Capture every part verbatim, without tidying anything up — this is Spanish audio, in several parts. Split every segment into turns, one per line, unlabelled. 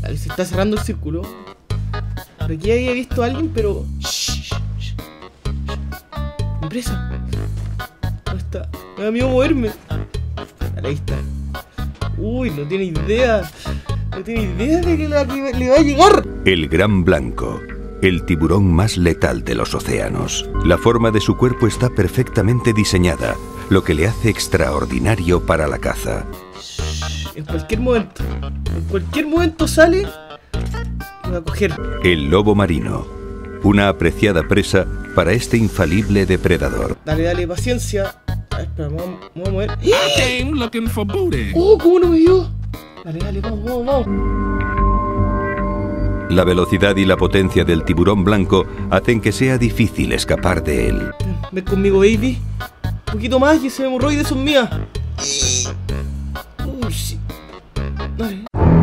Vale, se está cerrando el círculo. Por aquí había visto a alguien, pero... Shh, shh, shh. Empresa. ¿Dónde está? Me da miedo moverme. Vale, ahí está. Uy, no tiene idea. No tiene idea de que la que le va a llegar.
El gran blanco, el tiburón más letal de los océanos. La forma de su cuerpo está perfectamente diseñada, lo que le hace extraordinario para la caza.
En cualquier momento, en cualquier momento sale y va a coger.
El lobo marino, una apreciada presa para este infalible depredador.
Dale, dale, paciencia. A ver, espera, me voy a- me voy a mover.
I came looking for booty.
¡Oh, cómo no me vio! Dale, dale, vamos, vamos, vamos.
La velocidad y la potencia del tiburón blanco hacen que sea difícil escapar de él.
Ven conmigo, baby. Un poquito más y ese hemorroide son mías. Uy, sí. Dale.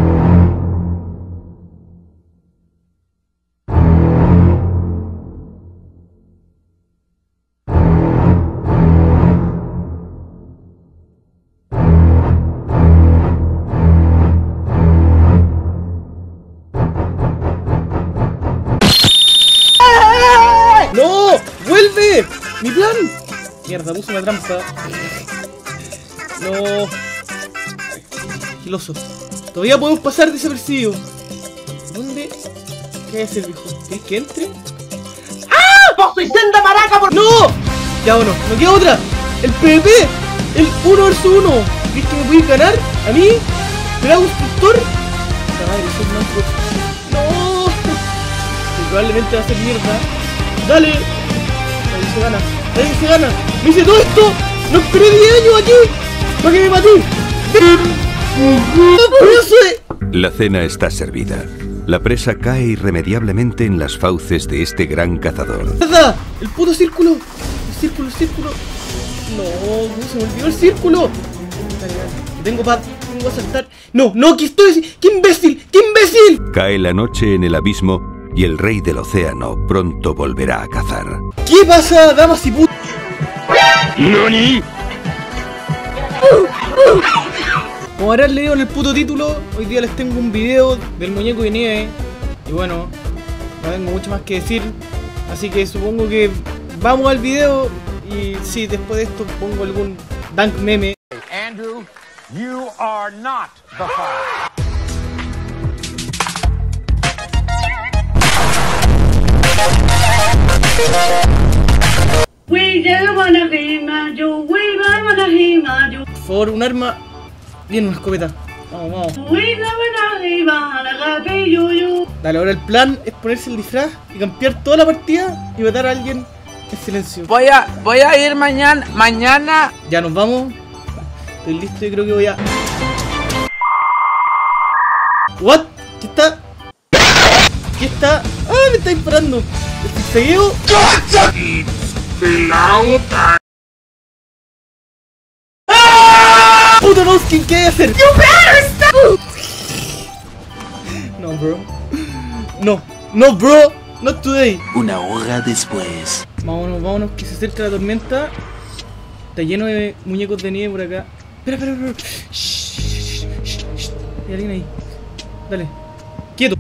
¡No! ¡Vuelve! ¡Mi plan! Mierda, puse una trampa. No. Giloso. Todavía podemos pasar desapercibidos. ¿Dónde? ¿Qué es el viejo? ¿Quieres que entre? ¡Ah! ¡Vos sois senda maraca por... ¡No! Ya bueno, no queda otra. El PvP. El uno versus uno. ¿Crees que me podéis ganar? ¿A mí? ¿Me da un constructor? La madre, soy manco. ¡No! Y probablemente va a ser mierda. ¡Dale! Dale, se gana. Dale, se gana. ¡Me hice todo esto! ¡No esperé diez años aquí! ¡Para que me maté! ¡Eso es!
La cena está servida. La presa cae irremediablemente en las fauces de este gran cazador.
¡Nada! ¡El puto círculo! ¡El círculo, el círculo! ¡No! ¿Cómo se me olvidó el círculo? Dale, dale. Tengo paz. Tengo que saltar. ¡No! ¡No! ¿Qué estoy? ¡Qué imbécil! ¡Qué imbécil!
Cae la noche en el abismo y el rey del océano pronto volverá a cazar.
¿Qué pasa, damas y putas?
¿Nani?
Como habrán leído en el puto título, hoy día les tengo un video del muñeco de nieve. Y bueno, no tengo mucho más que decir. Así que supongo que vamos al video. Y sí, después de esto pongo algún dank meme.
Andrew, you are not the father.
We don't wanna be Maju, we don't wanna be Maju.
Por favor, un arma. Bien, una escopeta. Vamos, vamos.
We don't wanna be Maju.
Dale, ahora el plan es ponerse el disfraz y campear toda la partida y matar a alguien en silencio.
Voy a, voy a ir mañana, mañana.
Ya nos vamos. Estoy listo y creo que voy a... ¿What? ¿Qué está? ¿Qué está? ¡Ah! Me está disparando. ¿Seguido? ¡Ah! ¡Puto Noskin! ¿Qué hay que hacer? No, bro. No. No, bro. Not today.
Una hora después.
Vámonos, vámonos, que se acerca la tormenta. Está lleno de muñecos de nieve por acá. Espera, espera, espera. Shh, shh, shh, shh. Hay alguien ahí. Dale. Quieto.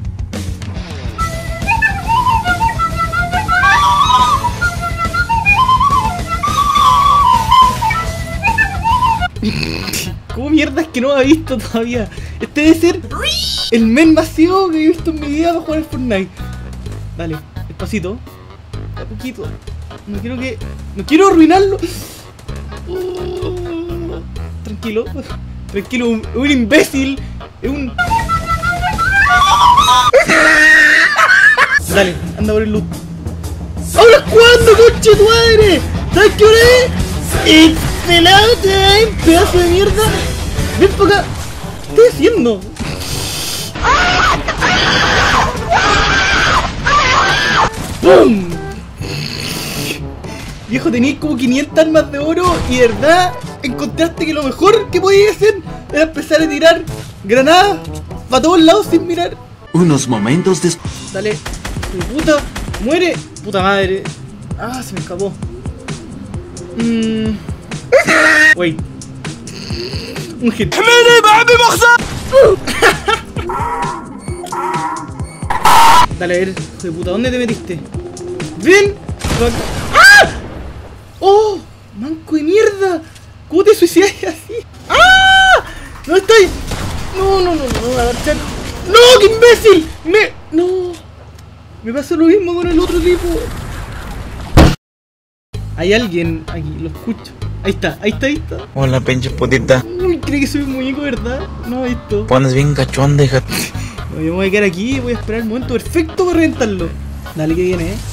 ¿Cómo mierda es que no me ha visto todavía? Este debe ser el men masivo que he visto en mi vida para jugar al Fortnite. Dale, despacito. A poquito. No quiero que... No quiero arruinarlo. Uh, tranquilo. Tranquilo, un, un imbécil. Es un... Dale, anda por el loot. ¿Ahora cuándo, conche tu madre? ¿Sabes qué hora es? It's the loud time, pedazo de mierda. Ven para acá. ¿Qué estoy haciendo? ¡Pum! Viejo, tenías como quinientas armas de oro y de verdad encontraste que lo mejor que podías hacer era empezar a tirar granadas para todos lados sin mirar.
Unos momentos después.
Dale, hijo de puta, muere, puta madre. Ah, se me escapó. Mmm. Wait. Un hit. Dale, a ver, hijo de puta, ¿dónde te metiste? ¡Ven! ¡Ah! ¡Oh! ¡Manco de mierda! ¿Cómo te suicidas así? ¡Ah! ¡No estoy! No, no, no, no, a ver, chat. ¡No, qué imbécil! Me... No. Me pasó lo mismo con el otro tipo. Hay alguien aquí, lo escucho. Ahí está, ahí está, ahí está.
Hola, pinche putita.
Uy, cree que soy un muñeco, ¿verdad? No, esto.
Pones bien cachonda, hija.
No, yo me voy a quedar aquí y voy a esperar el momento perfecto para reventarlo. Dale, que viene, eh.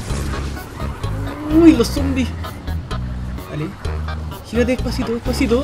Uy, los zombies. Dale. Gírate despacito, despacito.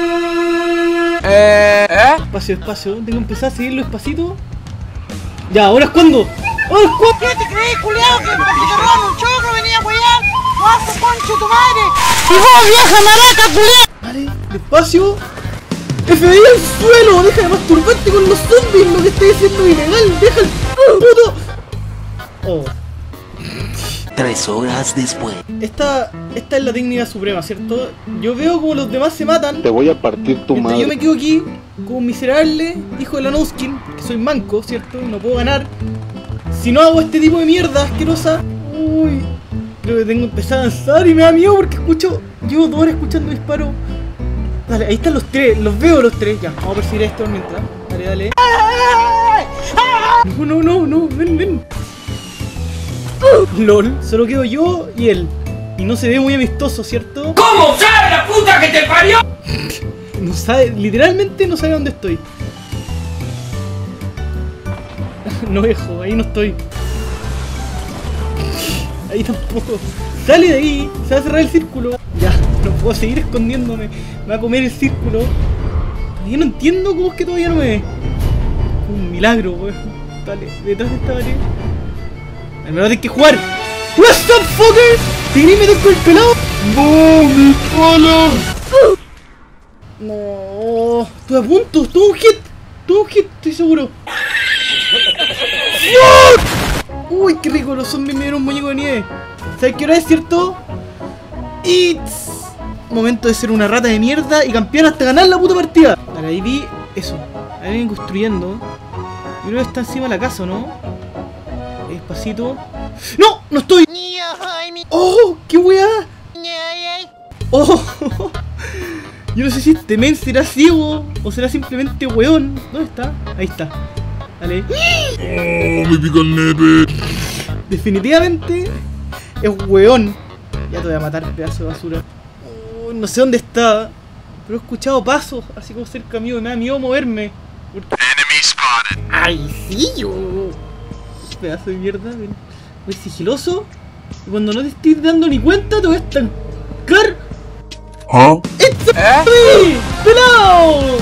Eh, ¿eh?
Espacio, espacio. Tengo que empezar a seguirlo despacito. Ya, ¿ahora es cuando? ¡Ahora es cuando!
¿Qué te crees, culiao? Que porque te roban un choclo venía a huear. ¡Vas a concho tu madre! ¡Hijo vieja maraca, culiao!
Dale, despacio. F B I al suelo. Deja de masturbarte con los zombies. Lo que estoy haciendo es ilegal. Deja el puto. Oh.
Tres horas después.
Esta, esta es la técnica suprema, ¿cierto? Yo veo como los demás se matan.
Te voy a partir tu
Mientras
madre.
yo me quedo aquí como un miserable hijo de la Noskin, que soy manco, ¿cierto? Y no puedo ganar. Si no hago este tipo de mierda asquerosa. Uy, creo que tengo que empezar a avanzar y me da miedo porque escucho. Llevo dos horas escuchando disparos. Dale, ahí están los tres, los veo los tres. Ya, vamos a perseguir a esto mientras. Dale, dale. No, no, no, no, ven, ven. LOL, solo quedo yo y él. Y no se ve muy amistoso, ¿cierto?
¿Cómo sabe la puta que te parió?
No sabe, literalmente no sabe dónde estoy. No dejo, ahí no estoy. Ahí tampoco. Sale de ahí, se va a cerrar el círculo. Ya, no puedo seguir escondiéndome. Me va a comer el círculo. Todavía no entiendo cómo es que todavía no me ve. Un milagro, weón. Dale, detrás de esta pared. Al menos hay que jugar. What's up, fucker? ¿Te querés meter con el pelado? ¡No, mi pala! No, estoy a punto, estuvo un hit. Estuvo un hit, estoy seguro. Uy, qué rico, los zombies me dieron un muñeco de nieve. ¿Sabes qué hora es, cierto? It's momento de ser una rata de mierda y campear hasta ganar la puta partida. Vale, ahí vi eso. Ahí vienen construyendo. Yo creo que está encima de la casa, ¿no? Despacito. ¡No! ¡No estoy! ¡Oh! ¡Qué weá! ¡Oh! Yo no sé si este men será ciego o será simplemente weón. ¿Dónde está? Ahí está. Dale.
Oh, me pica el nepe.
Definitivamente es weón. Ya te voy a matar, pedazo de basura. Oh, no sé dónde está, pero he escuchado pasos así como cerca mío y me da miedo moverme. Porque... ¡Ay, sí, yo! Pedazo de mierda, ven. Voy sigiloso y cuando no te estés dando ni cuenta te voy a estancar.
¿Ah?
¡It's a
¿Eh?
me! ¡Pelao!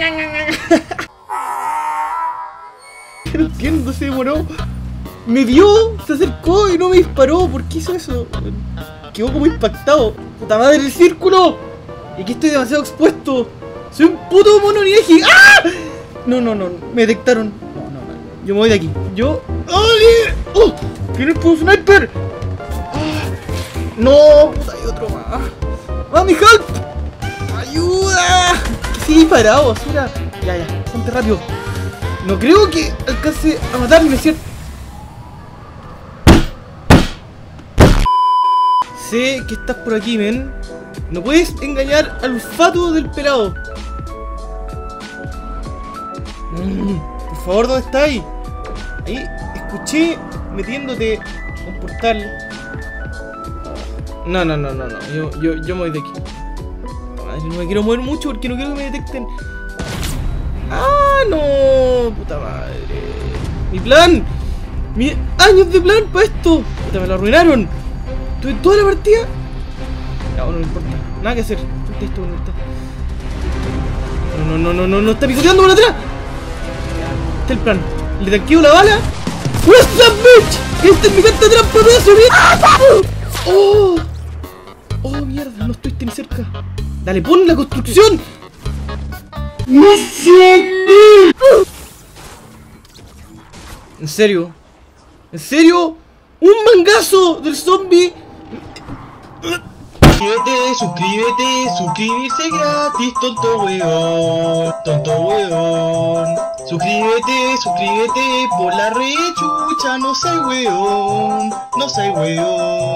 No entiendo, se demoró. Me vio, se acercó y no me disparó. ¿Por qué hizo eso? Quedó como impactado. ¡Puta madre, el círculo! Y aquí estoy demasiado expuesto. Soy un puto mono nieji. ¡Ah! No, no, no, me detectaron. No, no, no. Yo me voy de aquí. Yo... ¡Ali! ¡Oh! ¿Tienes tu sniper? ¡Ah! No, puta, hay otro más. ¡Mami, help! ¡Ayuda! Que sigue parado, basura. Ya, ya, ponte rápido. No creo que alcance a matarme, ¿cierto? Sé que estás por aquí, men. No puedes engañar al olfato del pelado. Mm, por favor, ¿dónde está ahí? Ahí escuché metiéndote a un portal. No, no, no, no, no. Yo, yo, yo me voy de aquí. Madre, no me quiero mover mucho porque no quiero que me detecten. ¡Ah, no! ¡Puta madre! ¡Mi plan! ¡Mi años de plan para esto! ¡Puta, me lo arruinaron! ¿Tuve toda la partida? No, no me importa. Nada que hacer. ¿Dónde está esto? ¿Dónde está? No, no, no, no, no, no está picoteando por atrás. Este es el plan. Le tanqueo la bala. What's up, bitch? Esta es mi carta trampa, pedazo de mierda. ¡Oh! ¡Oh, mierda! No estoy tan cerca. ¡Dale, pon la construcción! ¿En serio? ¿En serio? ¡Un mangazo del zombie!
Suscríbete, suscríbete, suscribirse gratis, tonto weón, tonto weón. Suscríbete, suscríbete por la rechucha, no soy weón, no soy weón.